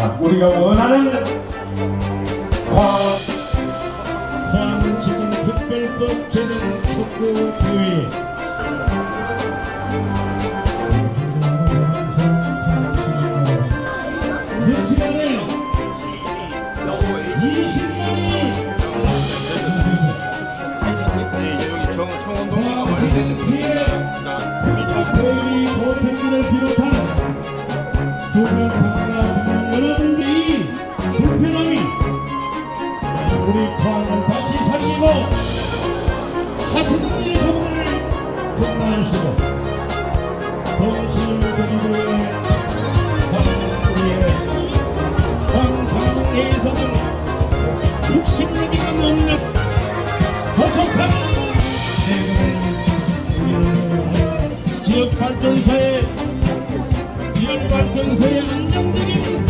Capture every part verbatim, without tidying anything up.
자, 우리가 원하는 과학 포항지진 특별법 제정 촉구 대회 몇 시간에 이십만이 포항지진 피해 세리 고택들을 비롯한 주변 상가 주민들의 불편함이 우리 포항을 다시 살리고 하승들의 선물을 등단하시고 동실들의 황상에서는 육십여 개가 넘는 고속한 지역발전소의 지역발전소의 안정적인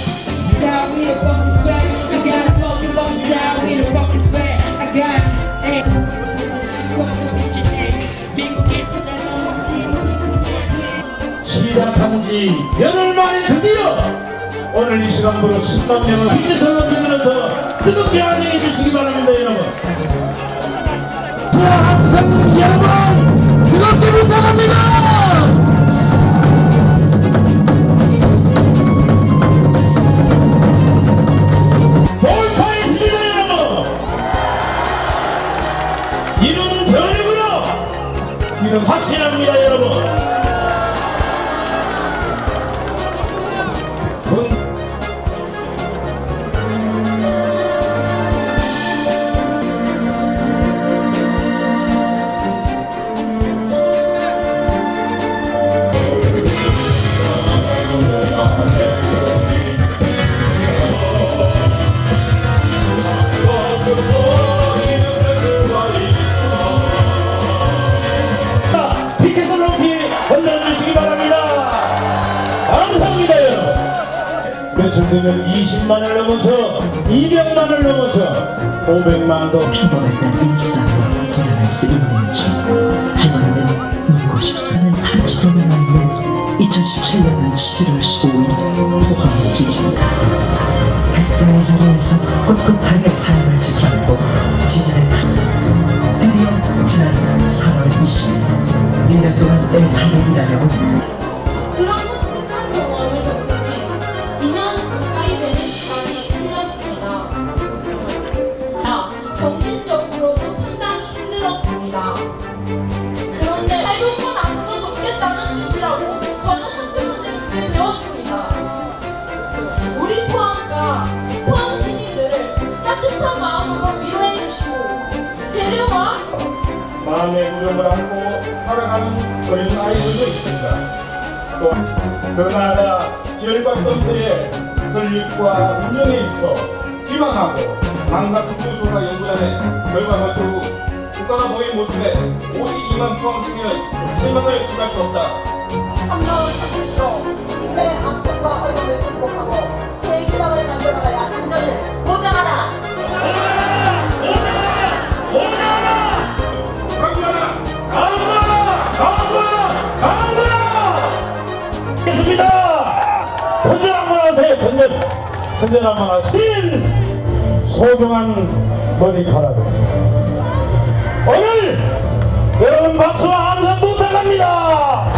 시작한 지 열흘 만에 드디어 오늘 이 시간부로 십만 명을 휘저서 들어서 뜨겁게 환영해 주시기 바랍니다. 여러분 항상 여러분 뜨겁게 부탁합니다. 돌파했습니다. 여러분 이름 저력으로 이름 확실합니다. 여러분 며칠 되면 이십만을 넘어서 이백만을 넘어서 오백만도 평범했던 일상으로 돌아갈 수 있는지 할머니는 묻고 싶사는 사치로 남아있는 이천십칠 년 칠월 십오일 포항 지진 각자의 자리에서 꿋꿋하게 삶을 지켜내고 지진의 드디어 지난 삼월 이십일 일 년 동안 애탈력이라며 그런 끔찍한 경험을 겪은 지 이 년 가까이 되는 시간이 흘렀습니다. 자, 정신적으로도 상당히 힘들었습니다. 그런데 해놓고 나서서 돕겠다는 뜻이라고 저는 학교 선생님께 배웠습니다. 우리 포항과 포항 시민들을 따뜻한 마음으로 위로해 주시고 배려와 마음의 무력을 안고 살아가는 어린 아이들도 있습니다. 또 그나마 지역발전소의 설립과 운영에 있어 희망하고 망가 특별조사 연구단의 결과를 두고 국가가 보인 모습에 오십이만 포항 시민의 실망을 피할 수 없다. 한마을 사실로 지금의 악동과 어려움을 극복하고 새 희망을 만들어가야 안전을 보장하라. 번전 한번 하세요. 번전 번전 한번 하세요. 소중한 머리카락 오늘 여러분 박수와 함성 부탁합니다.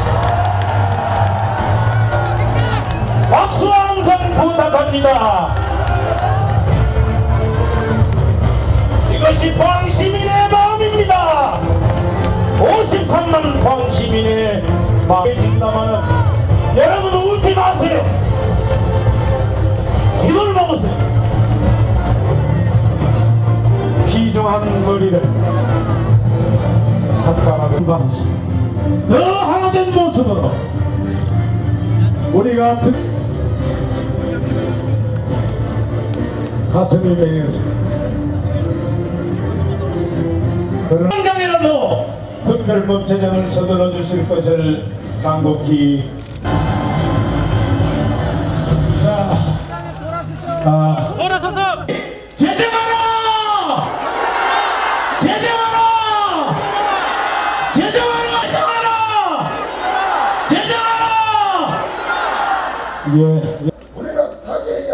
박수와 함성 부탁합니다. 이것이 포항 시민의 마음입니다. 오십삼만 포항 시민의 마음에 진다마는 여러분 울지 마세요. 이걸 먹으세요. 귀중한 머리를 삭발하고 더 하나된 모습으로 우리가 듣 가슴이 맹해져 그런 당이라도 특별법 제정을 서둘러 주실 것을 간곡히 자, 아, 돌아서서 제정하라! 제정하라! 제정하라! 제정하라! 제정하라! 예. 우리가 타계에게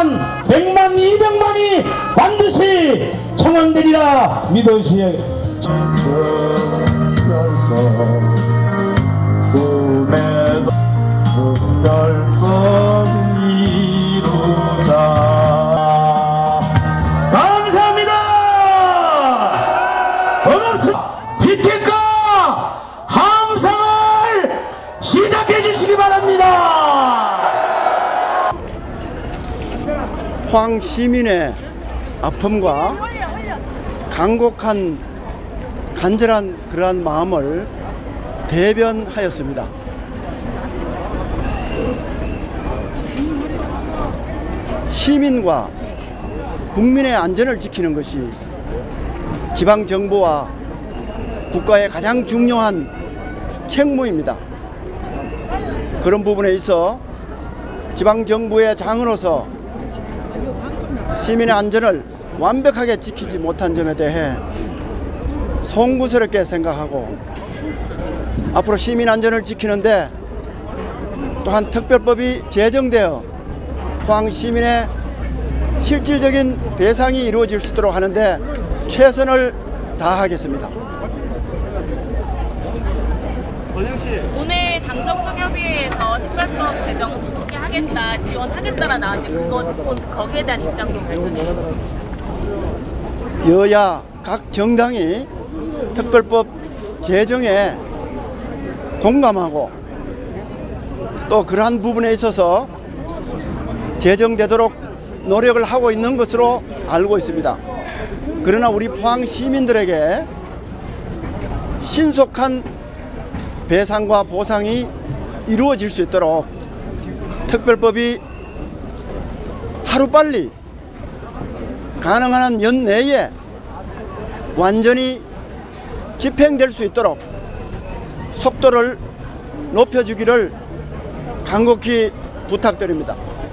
천만, 백만, 이백만이 반드시 청원되리라 믿으시오. 꿈에도 특별법 이루자. 감사합니다. 반갑습니다. 피티카 함성을 시작해 주시기 바랍니다. 포항 시민의 아픔과 간곡한 간절한 그러한 마음을 대변하였습니다. 시민과 국민의 안전을 지키는 것이 지방정부와 국가의 가장 중요한 책무입니다. 그런 부분에 있어 지방정부의 장으로서 시민의 안전을 완벽하게 지키지 못한 점에 대해 송구스럽게 생각하고 앞으로 시민 안전을 지키는데 또한 특별법이 제정되어 포항 시민의 실질적인 배상이 이루어질 수 있도록 하는데 최선을 다하겠습니다. 오늘 당정청협의회에서 특별법 제정 하겠다, 지원하겠다라 나왔는데 그거 거기에 대한 입장도 밝혀주세요. 여야 각 정당이 특별법 제정에 공감하고 또 그러한 부분에 있어서 제정되도록 노력을 하고 있는 것으로 알고 있습니다. 그러나 우리 포항 시민들에게 신속한 배상과 보상이 이루어질 수 있도록 특별법이 하루빨리 가능한 한 연내에 완전히 집행될 수 있도록 속도를 높여주기를 간곡히 부탁드립니다.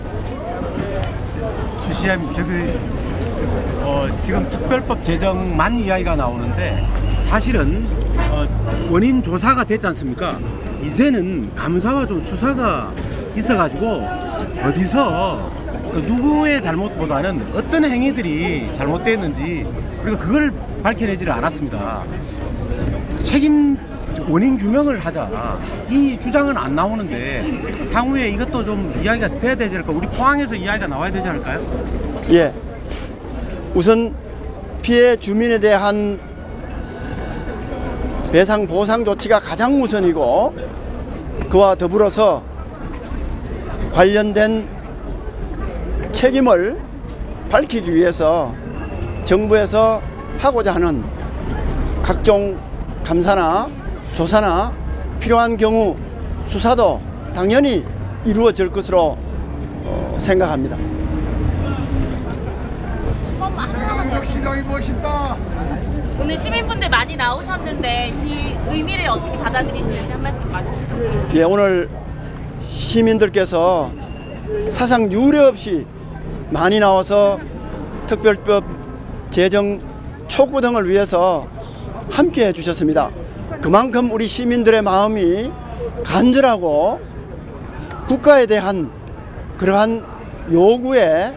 시시함 저기 어, 지금 특별법 제정만 이야기가 나오는데 사실은 어, 원인 조사가 됐지 않습니까? 이제는 감사와 좀 수사가 있어가지고 어디서 그 누구의 잘못보다는 어떤 행위들이 잘못됐는지 우리가 그걸 밝혀내지를 않았습니다. 책임 원인 규명을 하자 이 주장은 안 나오는데 향후에 이것도 좀 이야기가 돼야 되지 않을까? 우리 포항에서 이야기가 나와야 되지 않을까요? 예, 우선 피해 주민에 대한 배상 보상 조치가 가장 우선이고 그와 더불어서 관련된 책임을 밝히기 위해서 정부에서 하고자 하는 각종 감사나 조사나 필요한 경우 수사도 당연히 이루어질 것으로 어, 생각합니다. 시장이 멋있다. 오늘 시민분들 많이 나오셨는데 이 의미를 어떻게 받아들이시는지 한 말씀 해주세요. 예, 오늘 시민들께서 사상 유례 없이 많이 나와서 특별법 제정 촉구 등을 위해서 함께 해주셨습니다. 그만큼 우리 시민들의 마음이 간절하고 국가에 대한 그러한 요구의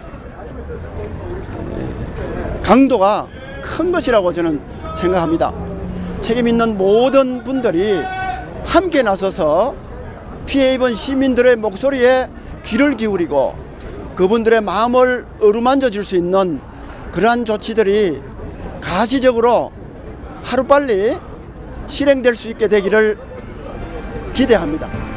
강도가 큰 것이라고 저는 생각합니다. 책임 있는 모든 분들이 함께 나서서 피해 입은 시민들의 목소리에 귀를 기울이고 그분들의 마음을 어루만져 줄 수 있는 그러한 조치들이 가시적으로 하루빨리 실행될 수 있게 되기를 기대합니다.